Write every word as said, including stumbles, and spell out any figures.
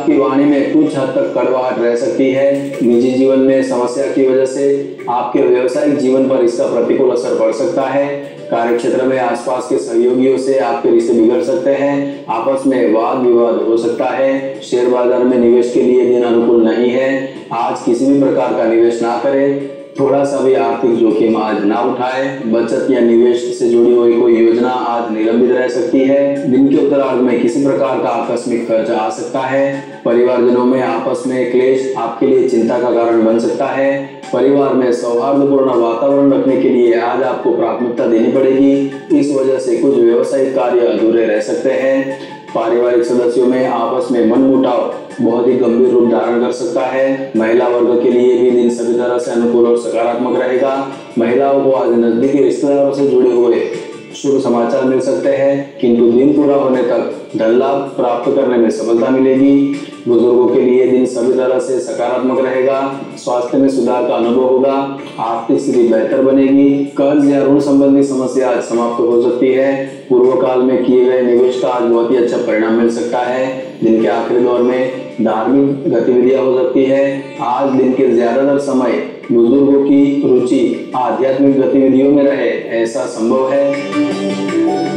आपकी वाणी में कुछ हद तक कड़वाहट रह सकती है। निजी जीवन में समस्या की वजह से आपके व्यवसायिक जीवन पर इसका प्रतिकूल असर पड़ सकता है। कार्य क्षेत्र में आसपास के सहयोगियों से आपके रिश्ते बिगड़ सकते हैं। आपस में वाद विवाद हो सकता है। शेयर बाजार में निवेश के लिए दिन अनुकूल नहीं है। आज किसी भी प्रकार का निवेश ना करें। थोड़ा सा भी आर्थिक जोखिम आज ना उठाएं। बचत या निवेश से जुड़ी हुई कोई योजना आज निलंबित रह सकती है। दिन के उत्तरार्ध में किसी प्रकार का आकस्मिक खर्च आ सकता है। परिवारजनों में आपस में क्लेश आपके लिए चिंता का कारण बन सकता है। परिवार में सौहार्दपूर्ण वातावरण रखने के लिए आज आपको प्राथमिकता देनी पड़ेगी। इस वजह से कुछ व्यवसायिक कार्य अधूरे रह सकते हैं। पारिवारिक सदस्यों में आपस में मनमुटाव बहुत ही गंभीर रूप धारण कर सकता है। महिला वर्ग के लिए भी दिन सभी तरह से अनुकूल और सकारात्मक रहेगा। महिलाओं को आज नजदीकी रिश्तेदारों से जुड़े हुए शुभ समाचार मिल सकते हैं, किंतु दिन पूरा होने तक धन लाभ प्राप्त करने में सफलता मिलेगी। बुजुर्गों के लिए दिन सभी तरह से सकारात्मक रहेगा। स्वास्थ्य में सुधार का अनुभव होगा। आर्थिक स्थिति बेहतर बनेगी। कर्ज या ऋण संबंधी समस्या आज समाप्त हो सकती है। पूर्व काल में किए गए निवेश का आज बहुत ही अच्छा परिणाम मिल सकता है। दिन के आखिरी दौर में धार्मिक गतिविधियां हो सकती है। आज दिन के ज्यादातर समय बुजुर्गों की रुचि आध्यात्मिक गतिविधियों में रहे, ऐसा संभव है।